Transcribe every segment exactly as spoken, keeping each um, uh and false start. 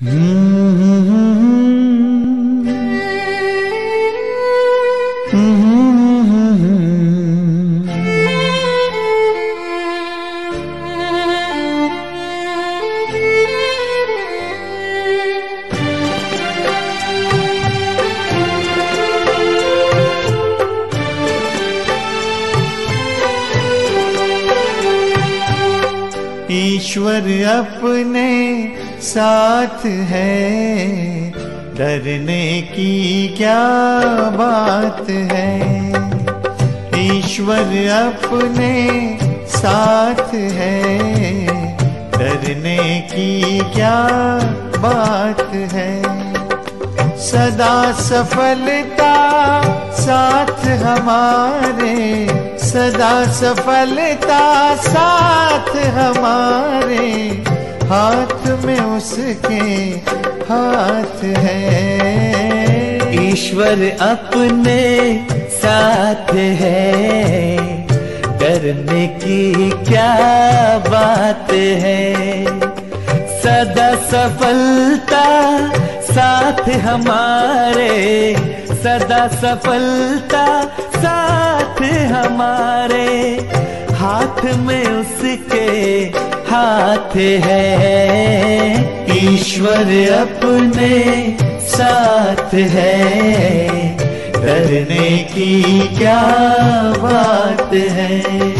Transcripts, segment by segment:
ईश्वर अपने साथ है, डरने की क्या बात है। ईश्वर अपने साथ है, डरने की क्या बात है। सदा सफलता साथ हमारे, सदा सफलता साथ हमारे, हाथ में उसके हाथ है। ईश्वर अपने साथ है, डरने की क्या बात है। सदा सफलता साथ हमारे, सदा सफलता साथ हमारे, हाथ में उसके हाथ है। ईश्वर अपने साथ है, डरने की क्या बात है।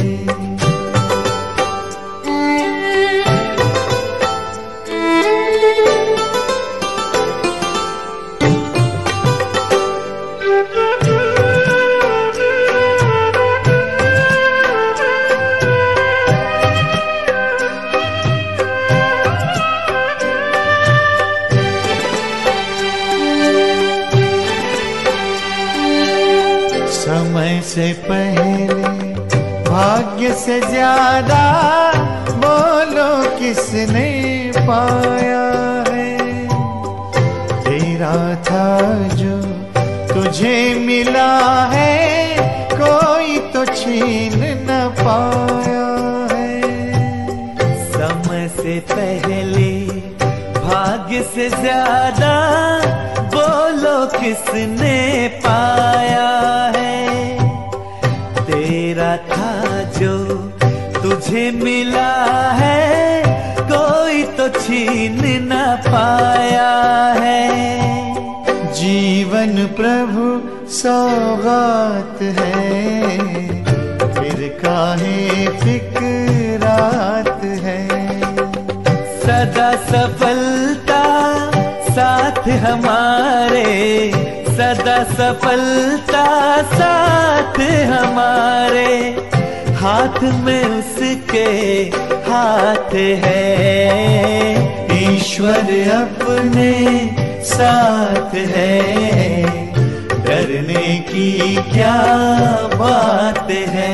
समय से पहले भाग्य से ज्यादा बोलो किसने पाया है। तेरा था जो तुझे मिला है, कोई तो छीन न पाया है। समय से पहले भाग्य से ज्यादा बोलो किसने पाया है। तेरा था जो तुझे मिला है, कोई तो छीन न पाया है। जीवन प्रभु सौगात है, फिर काहे फिक्रात है। सदा सफलता साथ हमारे, सदा सफलता साथ हमारे, हाथ में उसके हाथ है। ईश्वर अपने साथ है, डरने की क्या बात है।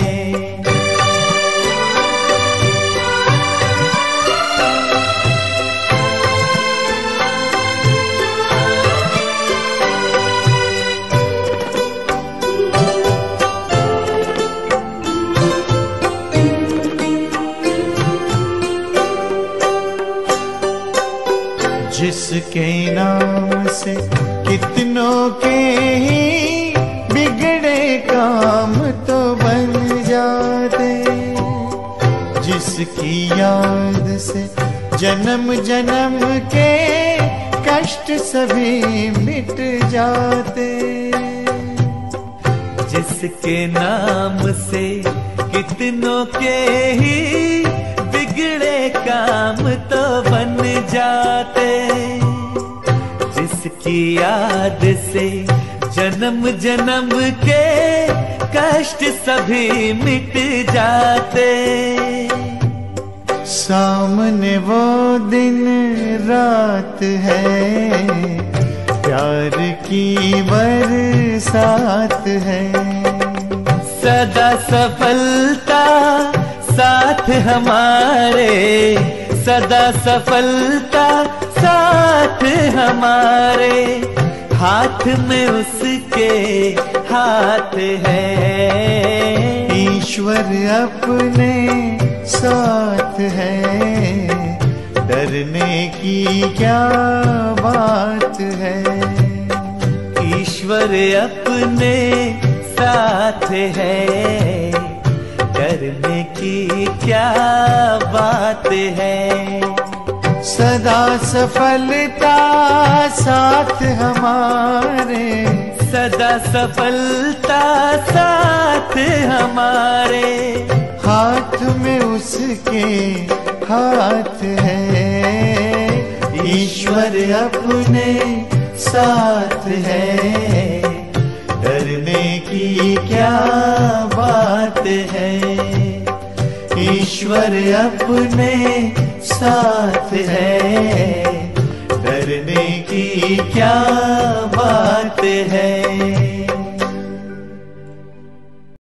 जिसके नाम से कितनों के ही बिगड़े काम तो बन जाते, जिसकी याद से जन्म जन्म के कष्ट सभी मिट जाते। जिसके नाम से कितनों के ही बिगड़े काम तो बन जाते, जिसकी याद से जन्म जन्म के कष्ट सभी मिट जाते। सामने वो दिन रात है, प्यार की बरसात है। सदा सफलता साथ हमारे, सदा सफलता साथ हमारे, हाथ में उसके हाथ है। ईश्वर अपने साथ है, डर डरने की क्या बात है। ईश्वर अपने साथ है, डरने की क्या बात है। सदा सफलता साथ हमारे, सदा सफलता साथ हमारे। हाथ में उसके हाथ है, ईश्वर अपने साथ है, डरने की क्या बात है। ईश्वर अपने साथ है, डरने की क्या बात है।